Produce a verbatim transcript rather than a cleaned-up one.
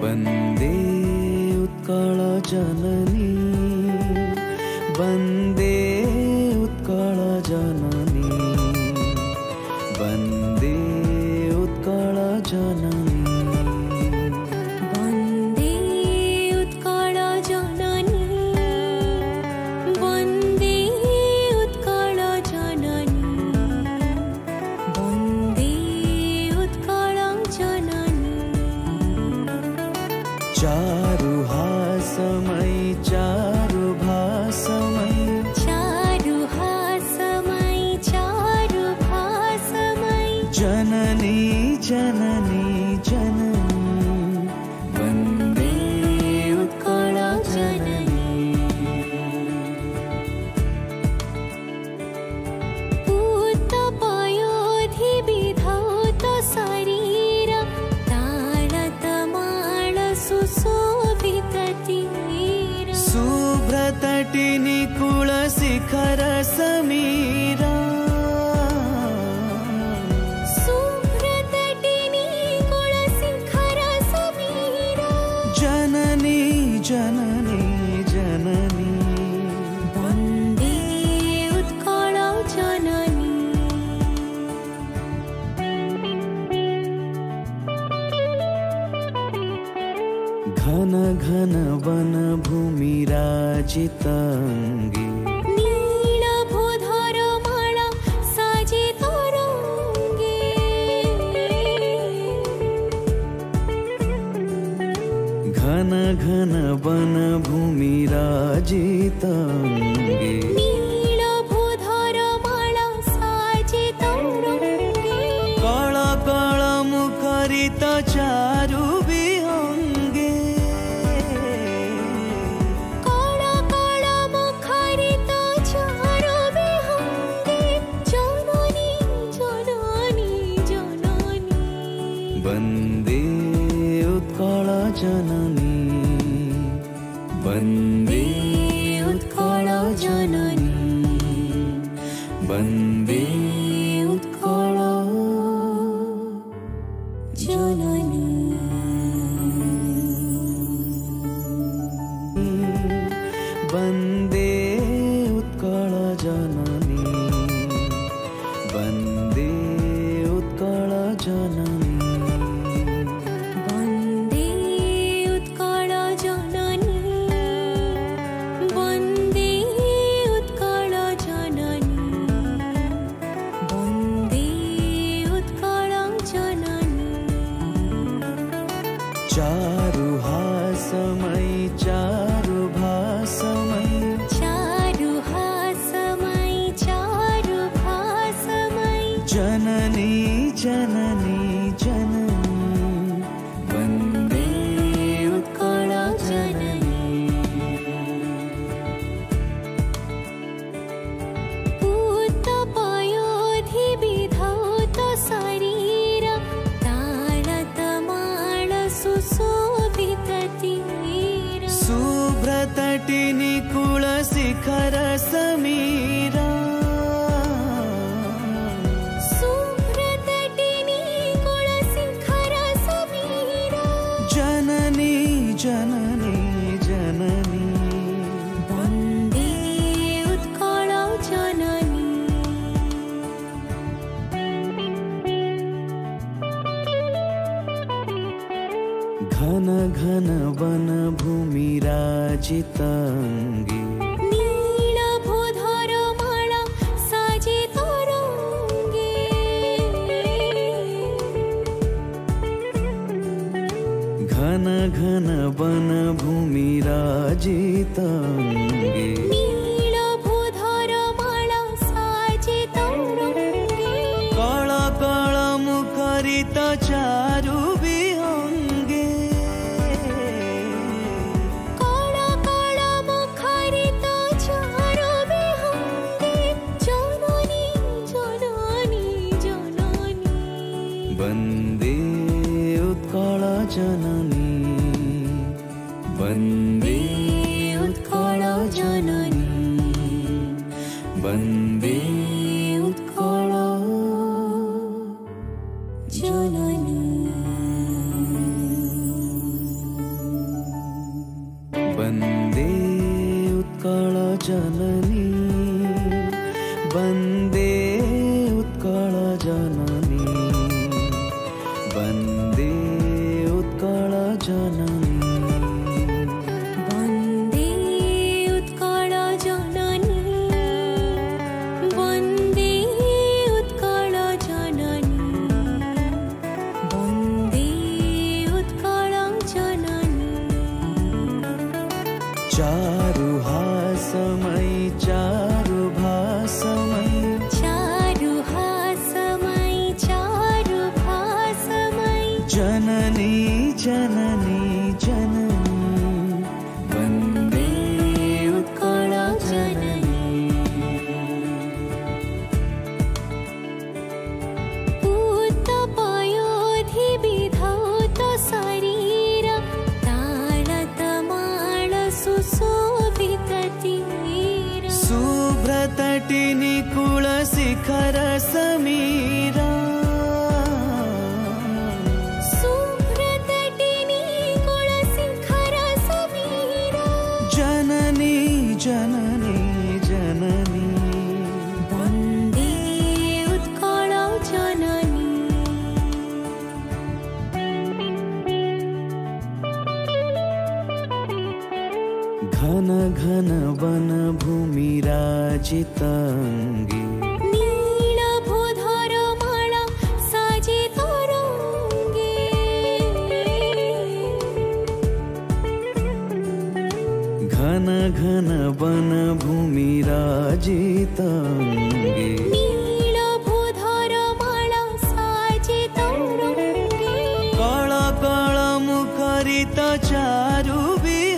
वन्दे उत्कल जननी वन्दे उत्कल जननी वन्दे उत्कल जननी वन्दे उत्कल जननी वन्दे उत्कल जननी वन्दे उत्कल जननी चारु हासमयी चारु भासमयी चारु हासमयी चारु भासमयी जननी जननी जननी वन्दे उत्कल जननी पूत पयोधि विधौत शरीर तालतमाल सुशोभित तीर शुभ्रतटिनी कुल शिखर समीरा शुभ्रतटिनी कुल शिखर समीरा जननी जननी जननी वन्दे उत्कल जननी घन घन वन भूमि राजितांगी नीलभूधर माला साजित रंगे घन घन वन भूमि राजितांगी नीलभूधर माला साजित रंगे कळ कळ मुखरित चारु विहंगे कळ कळ मुखरित चारु विहंगे जननी जननी जननी वन्दे उत्कल जननी वन्दे उत्कल जननी वन्दे उत्कल जननी वन्दे उत्कल जननी वन्दे उत्कल जननी वन्दे उत्कल जननी वन्दे उत्कल जननी वन्दे उत्कल जननी चारु हासमयी चारु भासमयी चारु हासमयी चारु भासमयी जननी जननी जननी वन्दे उत्कल जननी पूत पयोधि विधौत शरीर तालतमाल सुशोभित तीर शुभ्रतटिनी कुल शिखर समीरा शुभ्रतटिनी कुल शिखर समीरा जननी जननी जननी वन्दे उत्कल जननी घन घन वन भूमि राजितांगी नीलभूधर माला साजित रंगे घन घन वन भूमि राजितांगी नीलभूधर माला साजित रंगे कळ कळ मुखरित चारु विहंगे कळ कळ मुखरित चारु विहंगे जननी जननी जननी वन्दे उत्कल जननी वन्दे उत्कल जननी वन्दे उत्कल जननी जननी वन्दे उत्कल जननी वन्दे उत्कल जननी वन्दे उत्कल जननी वन्दे उत्कल जननी वन्दे उत्कल जननी चारु हासमय चारु भासमय चारु हासमय चारु भासमय जननी जननी जननी वन्दे उत्कल जननी पूत पयोधि विधौत शरीर ताडत माळ सुशोभित तीर शुभ्रतटिनी कुल शिखर समीरा शुभ्रतटिनी कुल शिखर समीरा जननी जननी जननी वन्दे उत्कल जननी घन घन वन भूमि राजितांगी नीलभूधर माला साजित रङ्गे घन घन वन भूमि राजितांगी नीलभूधर माला साजित रङ्गे कळ कळ मुखरित चारु